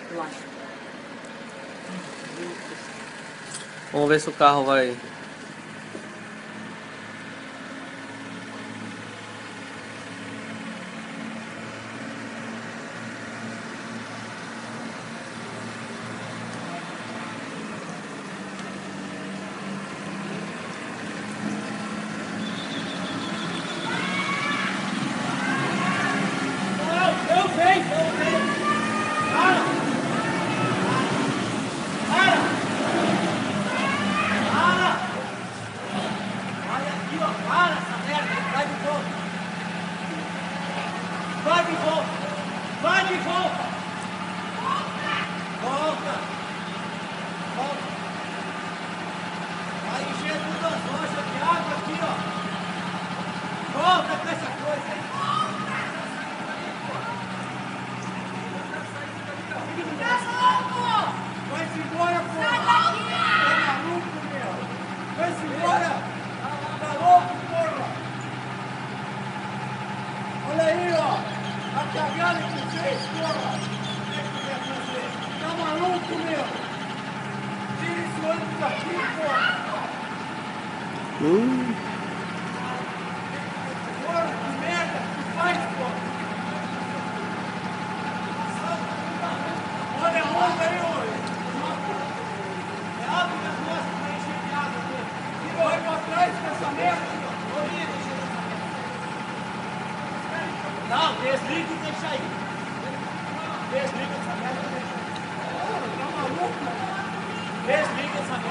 eu acho. Vamos ver se o carro vai. Eu sei! Para! Para! Para! Olha aqui, ó. Para essa merda. Vai de volta. Vai de volta. Vai de volta. Volta. Volta. Vai encher todas as lojas de água aqui, ó. Volta com essa coisa aí. Vai-se embora, porra! Tá maluco, meu? Vai-se embora! Tá louco, porra! Olha aí, ó! A cagada que fez, porra! O que tu quer fazer? Tá maluco, meu? Tira esse ônibus daqui, porra! Porra, que merda que tu faz, porra! Olha a onda aí, ô! Vai pra trás com essa merda! Não, desliga e deixa aí. Desliga essa merda e deixa aí. Tá maluco? Desliga essa merda.